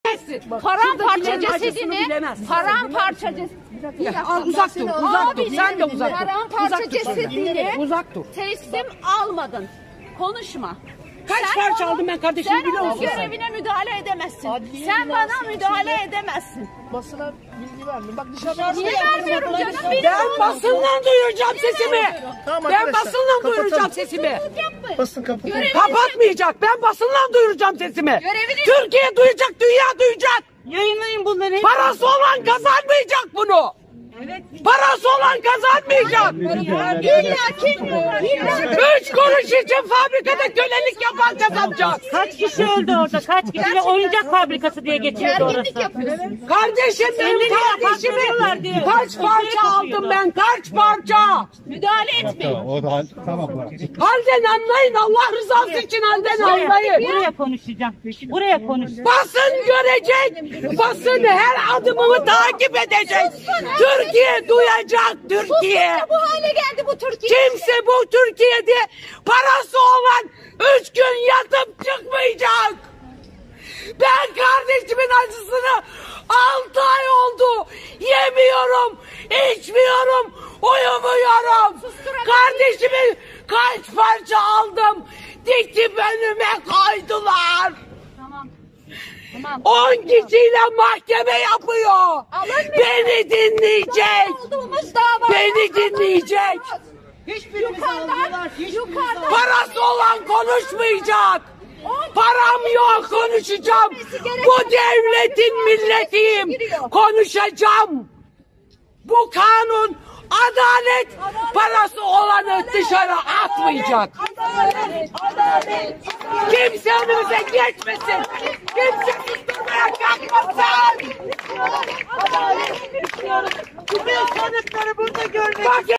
Paramparça cesedini, paramparça cesedini, uzak dur, uzak dur, sen de uzak dur. paramparça cesedini uzak dur. teslim almadın. Konuşma. Kaç parça aldım ben kardeşim biliyor musun? Sen o görevine müdahale edemezsin. Sen bana müdahale edemezsin. Basına bilgi vermiyor. Bak dışarıda Niye vermiyorum canım? Ben basından duyuracağım sesimi. Tamam Ben arkadaşlar, basından kapatalım. duyuracağım sesimi. basın kapatın. Kapatmayacak. Ben basından duyuracağım sesimi. Görevini- Türkiye duyacak, dünya duyacak. Yayınlayın bunları. Parası olan kazanmayacak bunu. Parası olan kazanmayacak. Üç kuruş için fabrikada kölelik yapan kazanacak. Kaç kişi öldü orada? Kaç kişi? Oyuncak fabrikası diye geçiyordu orası. Gerginlik yapıyorsun. Kardeşim benim kardeşimi kaç parça aldım ben? Kaç parça? Müdahale etmeyin. Halden anlayın. Allah rızası için halden anlayın. Buraya konuşacağım. Buraya konuş. Basın görecek. Basın her adımımı takip edecek. Türkiye duyacak. Türkiye. Bu hale geldi bu Türkiye. Kimse bu Türkiye'de parası olan 3 gün yatıp çıkmayacak. Ben kardeşimin acısını 6 ay oldu. Yemiyorum, içmiyorum, uyumuyorum. Kardeşimi kaç parça aldım. Dikip önüme koydular. Tamam. 10 kişiyle mahkeme yapıyor. Beni dinleyecek. Beni dinleyecek. Yukarıdan. Parası olan konuşmayacak. Param yok, konuşacağım. Bu devletin milletiyim. Konuşacağım. Bu kanun adalet, parası olanı dışarı atmayacak. Kimse önümüze geçmesin. Kimse susturmaya kalkmasın. Bu sanıkları burada görmek